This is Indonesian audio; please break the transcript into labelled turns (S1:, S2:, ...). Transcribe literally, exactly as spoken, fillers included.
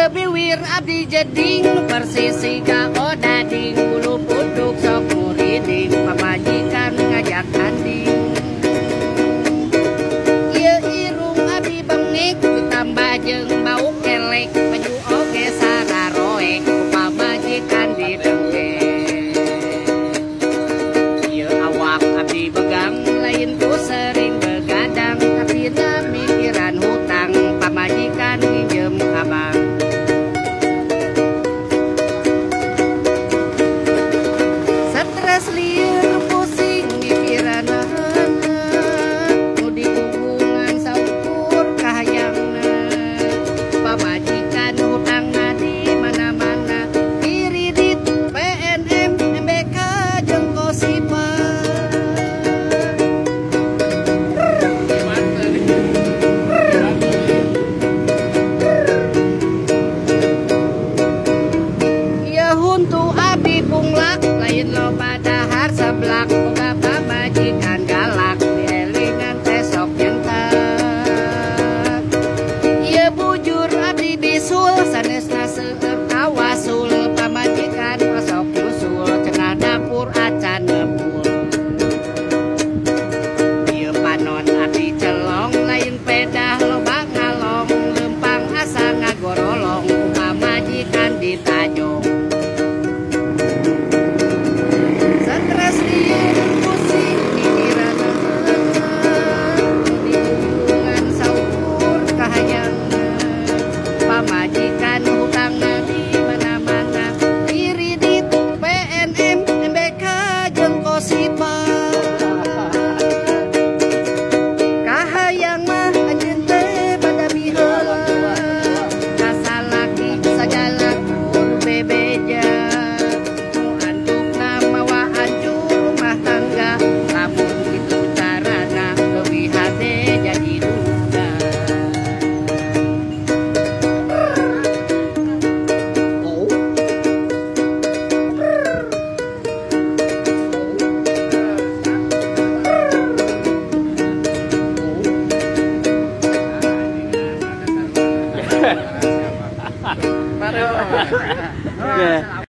S1: Ieu biwir abdi jeding persisi ka odading bulu puduk sok muriding pamajikan ngajak tanding. Ieu irung abdi bengik ditambah jeung bau kelek baju oge sararoek pamajikan didengkek. Ieu awak abdi begang lain ku sering begadang tapi da mikiran hutang pamajikan minjem ka bank. Stres lieur pusing mikiranna nu di hubungan saukur kahayangna pamajikan hutangna di mana-mana iridit P N M M B K jeung Kosipa. Ieu huntu abdi punglak lain loba dahar seblak boga pamajikan galak dielingan tesok nyentak. Ieu bujur abdi bisul sanesna seueur kawasul pamajikan osok nyusul cenah dapur acan ngebul. Ieu panon abdi celong lain pedah loba ngalong lempang asa ngagorolong pamajikan ditajong. Stres lieur pusing mikiranna di hubungan saukur kahayangna pamajikan hutangna di mana-mana iridit P N M M B K jeung Kosipa. Kahayang mah anjeun teh pada biheula kasalaki sagala kudu bebeja nu antukna mawa hancur rumah tangga lamun kitu carana leuwih hade jadi duda. Oh.
S2: Yeah.